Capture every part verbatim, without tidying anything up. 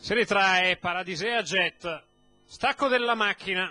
Si ritrae Paradisea Jet, stacco della macchina,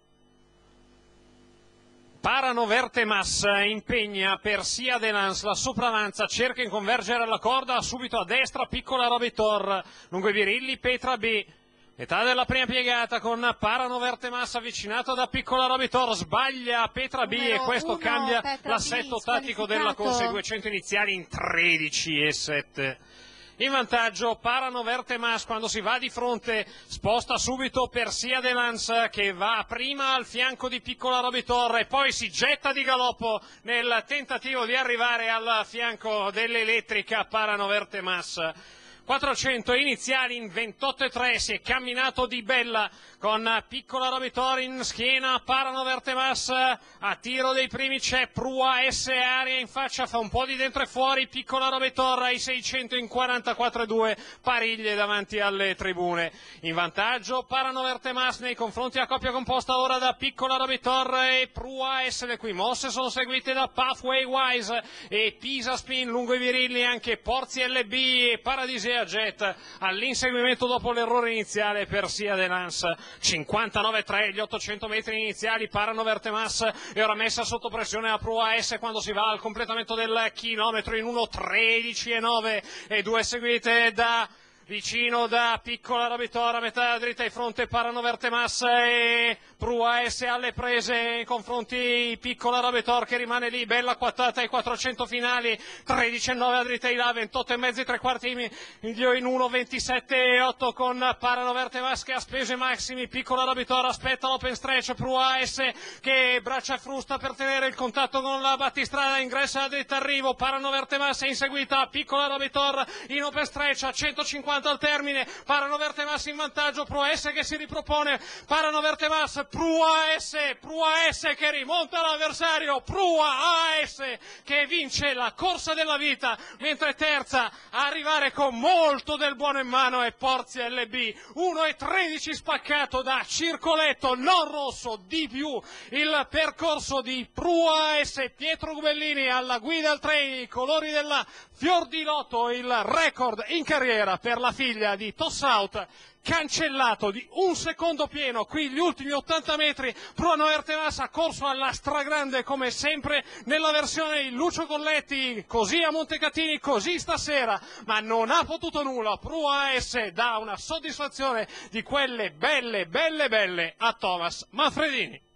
parano Vertemas, impegna per Sia Delance, la sopravanza, cerca di convergere alla corda, subito a destra, piccola Robitor, lungo i birilli, Petra B. Metà della prima piegata con Parano Vertemas avvicinato da piccola Robitor, sbaglia Petra B e questo uno, cambia Petra l'assetto B, tattico della corsa, i duecento iniziali in tredici e sette. In vantaggio Parano Vertemas quando si va di fronte, sposta subito per Sia Delance che va prima al fianco di piccola Robitor e poi si getta di galoppo nel tentativo di arrivare al fianco dell'elettrica Parano Vertemas. quattrocento iniziali in ventotto e tre, si è camminato di bella con piccola Robitor in schiena, Parano Vertemas, a tiro dei primi c'è Prua S Aria in faccia, fa un po' di dentro e fuori, piccola Robitor ai seicento in quarantaquattro e due, Pariglie davanti alle tribune. In vantaggio Parano Vertemas nei confronti a coppia composta ora da piccola Robitor e Prua S, le cui mosse sono seguite da Pathway Wise e Pisa Spin lungo i virilli, anche Porzi L B e Paradisea Jet all'inseguimento dopo l'errore iniziale per Sia Delance. cinquantanove tre gli ottocento metri iniziali, Parano Vertemas è ora messa sotto pressione a Prua S quando si va al completamento del chilometro in uno tredici e nove e due seguite da vicino da piccola Robitor, a metà dritta di fronte Parano Vertemas e Prua S alle prese in confronti piccola Robitor che rimane lì, bella quattata ai quattrocento finali, tredici e nove a dritta di là, ventotto e mezzo tre quarti in uno ventisette e otto con Parano Vertemas che ha speso i massimi, piccola Robitor aspetta l'open stretch, Prua S che braccia frusta per tenere il contatto con la battistrada, ingressa a dritta arrivo, Parano Vertemas è inseguita, piccola Robitor in open stretch a centocinquanta al termine, Parano Vertemas in vantaggio, Prua S che si ripropone, Parano Vertemas, Prua S, Prua S che rimonta l'avversario, Prua A S che vince la corsa della vita, mentre terza a arrivare con molto del buono in mano è Porzi L B, uno e tredici spaccato da Circoletto, non rosso, di più il percorso di Prua S, Pietro Gubellini alla guida al treni, i colori della Fior di Lotto, il record in carriera per la figlia di Tossaut, cancellato di un secondo pieno, qui gli ultimi ottanta metri, Parano Vertemas ha corso alla stragrande come sempre nella versione di Lucio Colletti, così a Montecatini, così stasera, ma non ha potuto nulla, Prua S dà una soddisfazione di quelle belle, belle, belle a Thomas Manfredini.